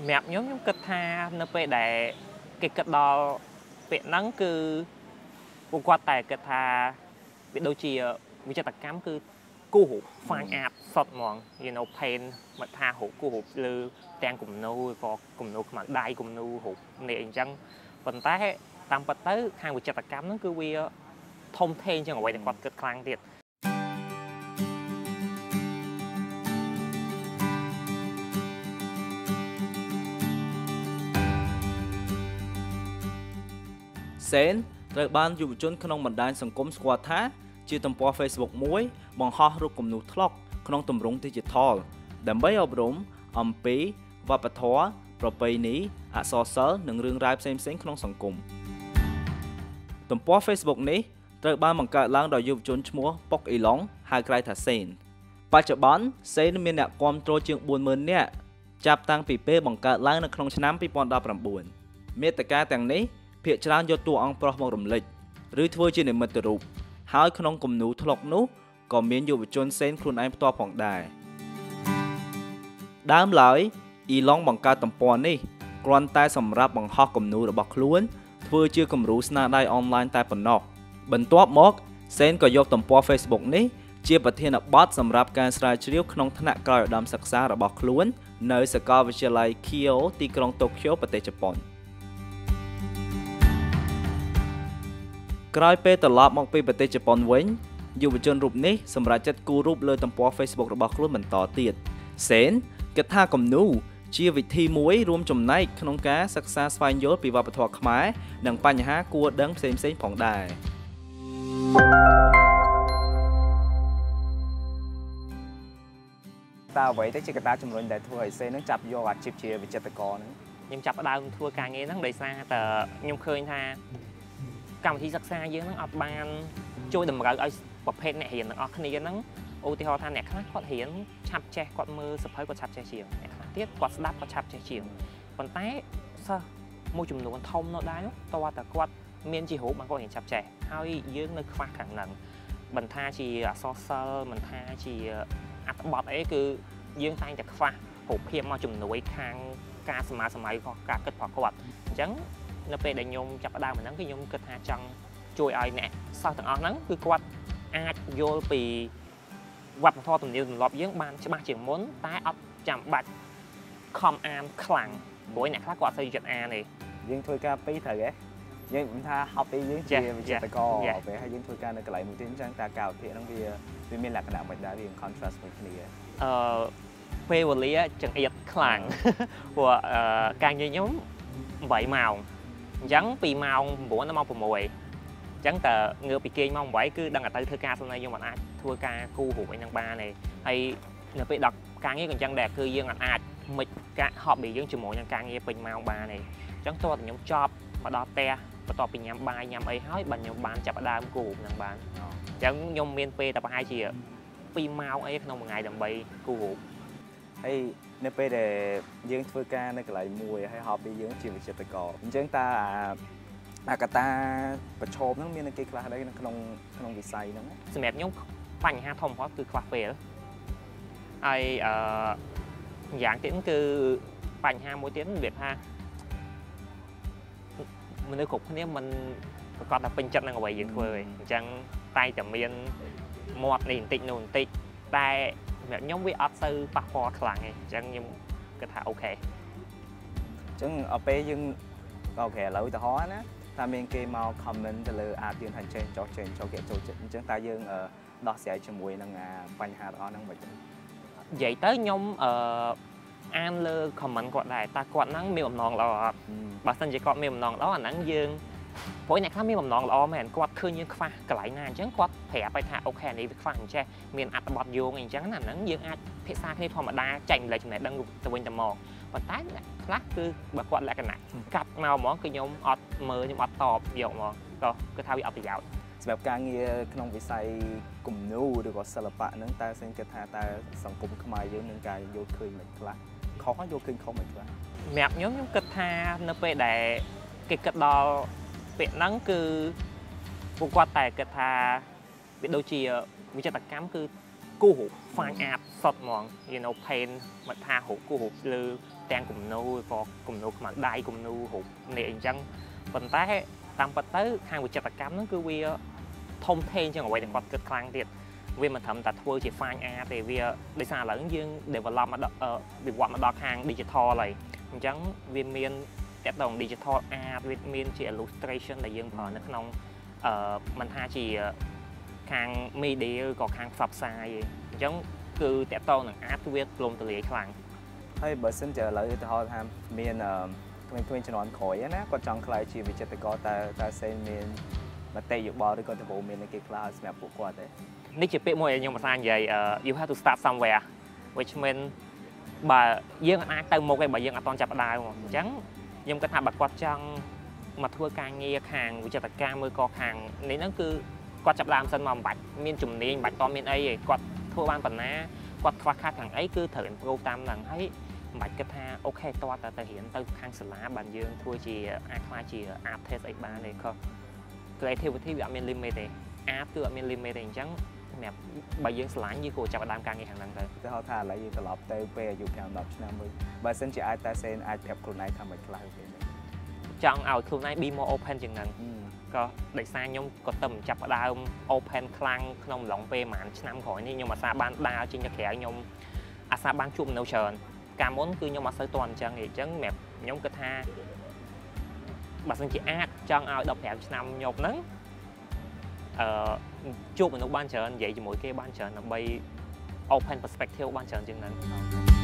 mẹp nhóm kịch tha nó về để cái kịch đó việc nắng cứ buộc qua tài kịch tha việc đôi chi vì cho tất cả cứ cú hụt phang áp sọt mòn pain mà tha hụt cú hụt lư đen cùng nô có cùng nô mà đai cùng nô hụt nệ chăng vận tải tam bát tới hàng việc cho tất cả nó cứ vi thông thêm cho người để quạt kịch khang thiệt Sen ត្រូវបានយុវជនក្នុងបណ្ដាញសង្គមស្គាល់ថាជាទំព័រ Facebook មួយបង្ហោះរូបគំនូរថ្លុកក្នុងទម្រង់ Digital ដើម្បីអប់រំអំពីវប្បធម៌ប្រពៃណីអក្សរសិល្ប៍និងរឿងរ៉ាវផ្សេងៗក្នុងសង្គមទំព័រ Facebook នេះត្រូវបានបង្កើតឡើងដោយយុវជនឈ្មោះប៉ុកអ៊ីឡុងហៅក្រៅថា Sen បច្ចុប្បន្ន Sen មានអ្នកគាំទ្រជាង 40,000 នាក់ចាប់តាំងពីពេលបង្កើតឡើងនៅក្នុងឆ្នាំ 2019 មាតិកាទាំងនេះភាគច្រើនយកតួអង្គប្រុសមករំលេចឬធ្វើជានិមិត្តរូបហើយក្នុងគំនូរថ្លុកនោះក៏មានយុវជនសេនខ្លួនឯងផ្ទាល់ផងដែរដើមឡើយអ៊ីឡុងបង្កើតទំព័រនេះគ្រាន់តែសម្រាប់បង្ហោះគំនូររបស់ខ្លួនធ្វើជាគំរូស្នាដៃអនឡាញតែប៉ុណ្ណោះបន្ទាប់មកសេនក៏យកទំព័រ Facebook នេះជាប្រធានបទសម្រាប់ការស្រាវជ្រាវក្នុងថ្នាក់ក្រោយឧត្តមសិក្សារបស់ខ្លួននៅសាកលវិទ្យាល័យ Keio ទីក្រុងតូក្យូប្រទេសជប៉ុនក្រោយពេលត្រឡប់មកពីប្រទេសជប៉ុនវិញយុវជនរូបនេះសម្រេចចិត្តគូររូបលើទំព័រ Facebook របស់ខ្លួនបន្តទៀតសេនគិតថាគំនូរជាវិធីមួយរួមចំណែកក្នុងការសិក្សាស្វែងយល់ពីវប្បធម៌ខ្មែរនិងបញ្ហាគួរដឹងផ្សេងៗផងដែរតើអ្វីទៅជាកត្តាជំរុញដែលធ្វើឲ្យសេននឹងចាប់យកអាជីពជាវិចិត្រករហ្នឹងខ្ញុំចាប់ផ្ដើមធ្វើការងារហ្នឹងដោយសារតែខ្ញុំឃើញថាកម្មវិធីសិក្សាយើងហ្នឹងអត់បានជួយតម្រូវឲ្យប្រភេទអ្នករៀនទាំងអស់គ្នាហ្នឹងឧទាហរណ៍ថាអ្នកខ្លះគាត់រៀនឆាប់ចេះគាត់មើលសភៅគាត់ឆាប់ចេះជាងអ្នកខ្លះទៀតគាត់ស្ដាប់គាត់ឆាប់ចេះជាងប៉ុន្តែសិស្សមួយចំនួនធំនៅដែរនោះតើតែគាត់មានជារូបបានគាត់រៀនឆាប់ចេះហើយយើងនៅខ្វះខាងហ្នឹងមិនថាជាអក្សរសិល្ប៍មិនថាជាអត្ថបទអីគឺយើងតែងតែខ្វះរូបភាពមកជំនួយខាងការសម័យរបស់ការគិតរបស់គាត់អញ្ចឹងនៅពេលដែលខ្ញុំចាប់ផ្ដើមហ្នឹងគឺខ្ញុំគិតថាចង់ជួយឲ្យអ្នកសិស្សទាំងអស់ហ្នឹងគឺគាត់អាចយល់ពីវប្បធម៌ទំនៀមទម្លាប់យើងបានច្បាស់ជាងមុនតែអត់ចាំបាច់ខំអានខ្លាំងព្រោះអ្នកខ្លះគាត់អត់សូវចិត្តអានទេយើងធ្វើការពីរត្រូវទេយើងមិនថាហប់ពីយើងជាវិចិត្រករពេលហើយយើងធ្វើការនៅកន្លែងមួយទៀតអញ្ចឹងតើការវិភាគហ្នឹងវាមានលក្ខណៈមិនដែរវា contrast មួយគ្នាពេលវេលាចង្អៀតខ្លាំងព្រោះការងារខ្ញុំ8ម៉ោងអញ្ចឹងពីម៉ោង9ដល់ម៉ោង6អញ្ចឹងតើងើបពីគេងម៉ោង8គឺដឹងតែទៅធ្វើការសិនហើយយើងមិនអាចធ្វើការគូរូបអីហ្នឹងបានទេហើយនៅពេលដល់ការងារក៏អញ្ចឹងដែរគឺយើងអាចមិនការ hobby យើងជាមួយនឹងការងារពេញម៉ោងបានទេអញ្ចឹងតើខ្ញុំចប់មកដល់ផ្ទះបន្ទាប់ពីញ៉ាំបាយញ៉ាំអីហើយបាទខ្ញុំបានចាប់ផ្ដើមគូរូបហ្នឹងបានអញ្ចឹងខ្ញុំមានពេលតែប្រហែលជា2ម៉ោងអីក្នុងមួយថ្ងៃដើម្បីគូរូបហើយនៅពេលដែលយើងធ្វើការនៅកន្លែងមួយហើយហប់ពីយើងជាវិចិត្រករអញ្ចឹងតើអាកតាប្រឈមហ្នឹងមានគេខ្លះដែរនៅក្នុងវិស័យហ្នឹងសម្រាប់ខ្ញុំបញ្ហាធំបំផុតគឺខ្វះពេលហើយយ៉ាងទៀតគឺបញ្ហាមួយទៀតរបៀបថាមនុស្សគ្រប់គ្នាមិនប្រកាសថាពេញចិត្តនឹងអ្វីយើងធ្វើទេអញ្ចឹងតែតែមានមាត់នេះបន្តិចនោះបន្តិចតែសម្រាប់ខ្ញុំវាអត់ទៅប៉ះពាល់ខ្លាំងទេអញ្ចឹងខ្ញុំគិតថាអូខេអញ្ចឹងដល់ពេលយើងអូខេឥឡូវទៅហោះណាថាមានគេមក comment ទៅលើអាទៀនថាចេះចោះចេញចូលគេចូលចិត្តអញ្ចឹងតើយើងដោះស្រាយជាមួយនឹងបញ្ហាទាំងអស់ហ្នឹងមិនទេនិយាយទៅខ្ញុំអានលើ comment គាត់ដែរតើគាត់ហ្នឹងមានបំណងល្អអត់បើសិនជាគាត់មានបំណងល្អអាហ្នឹងយើងព្រោះអ្នកខ្លះមានបំណងល្អមែនគាត់ឃើញយើងខ្វះកន្លែងណាអញ្ចឹងគាត់ប្រាប់ឲ្យថាអូខេនេះវាខ្វះអញ្ចេះមានអត្ថបទយោងអីអញ្ចឹងណាហ្នឹងយើងអាចភាសាគ្នាធម្មតាចែកម្លែកចំណេះដឹងទៅវិញទៅមកប៉ុន្តែអ្នកខ្លះគឺបើគាត់លក្ខណៈកាត់មកហ្មងគឺខ្ញុំអត់មើលខ្ញុំអត់តបយកមកក៏គឺថាវាអត់ប្រយោជន៍សម្រាប់ការងារក្នុងវិស័យគំនូរឬក៏សិល្បៈហ្នឹងតើសេនគិតថាតើសង្គមខ្មែរយើងនឹងការយល់ឃើញមិនខ្លះខុសយល់ឃើញខុសមិនខ្លះសម្រាប់ខ្ញុំគិតថានៅពេលដែលគេគិតដល់ពាក្យហ្នឹងគឺពួកគាត់តែគិតថាវាដូចជាវិចិត្រកម្មគឺគូរូប fine art សុទ្ធហ្មងpaint មកថារូបគូរូបលើទាំងគំនូក៏គំនូខ្មៅដៃគំនូរូបនេះអញ្ចឹងប៉ុន្តែតាមពិតទៅខាងវិចិត្រកម្មហ្នឹងគឺវាធំធេងជាងអ្វីដែលគាត់គិតខ្លាំងទៀតវាមិនត្រឹមតែធ្វើជា fine art ទេវាដោយសារឥឡូវយើង develop មកដល់វិវត្តមកដល់ខាង digital ហើយអញ្ចឹងវាមានតកតង digital art វាមានជា illustration ដែលយើងប្រើនៅក្នុងមិនថាជាខាង media ឬក៏ខាងផ្សព្វផ្សាយទេអញ្ចឹងគឺតកតងនឹង art គឺវាទូលំទូលាយខ្លាំងហើយបើសិនជាឥឡូវឧទាហរណ៍ថាមានក្មេងៗជំនាន់ក្រោយណាគាត់ចង់ខ្លាយជាវិចិត្រករតែសេនមានមតិយោបល់ឬក៏ដំបូងមានគេខ្លះសម្រាប់ពួកគាត់ទេនេះជាពាក្យមួយដែលខ្ញុំភាសានិយាយ you have to start somewhere which mean បើយើងអាចទៅមុខឯងបើយើងអត់តន់ចាប់ផ្ដើមអញ្ចឹងខ្ញុំគិតថាបើគាត់ចង់មកធ្វើការងារខាងវិចិត្រកម្មឬក៏ខាងនេះហ្នឹងគឺគាត់ចាប់ផ្ដើមសិនមកមិនបាច់មានជំនាញមិនបាច់តមានអីទេគាត់ធ្វើបានប៉ុណ្ណាគាត់ខ្វះខាតខាងអីគឺត្រូវ improve តាមហ្នឹងហើយមិនបាច់គិតថាអូខេតើទៅរៀនទៅខាងសាលាបានយើងធ្វើជាអាចខ្លាចជា artist អីបានទេខុស creativity វាអត់មាន limit ទេ art គឺអត់មាន limit ទេអញ្ចឹងសម្រាប់បើយើងឆ្លាញ់យើងគួរចាប់ផ្ដើមការងារខាងហ្នឹងទៅទៅហៅថាឥឡូវយើងត្រឡប់ទៅពេលអាយុ5 10ឆ្នាំវិញបើសិនជាអាចតែសេនអាចប្រាប់ខ្លួនឯងថាមិនខ្លះទេចង់ឲ្យខ្លួនឯង be more open ជាងហ្នឹងក៏ដោយសារខ្ញុំក៏ទៅចាប់ផ្ដើម open ខ្លាំងក្នុងអំឡុងពេលប្រហែលឆ្នាំក្រោយនេះខ្ញុំអាសាបានដើរចេញទៅក្រៅខ្ញុំអាសាបានជួបមនុស្សច្រើនកាលមុនគឺខ្ញុំអត់សូវទាន់អញ្ចឹងទេអញ្ចឹងសម្រាប់ខ្ញុំគិតថាបើសិនជាអាចចង់ឲ្យ15ឆ្នាំខ្ញុំហ្នឹងជួបមនុស្សបានច្រើននិយាយជាមួយគេបានច្រើនដើម្បី open perspective បានច្រើនជាងហ្នឹង